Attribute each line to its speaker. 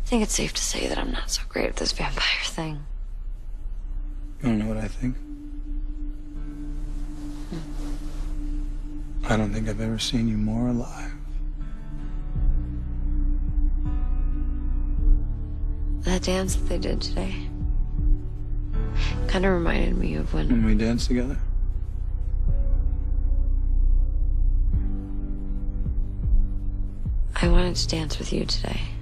Speaker 1: think it's safe to say that I'm not so great at this vampire thing.
Speaker 2: You don't know what I think? I don't think I've ever seen you more alive.
Speaker 1: That dance that they did today kind of reminded me of when
Speaker 2: we danced together?
Speaker 1: I wanted to dance with you today.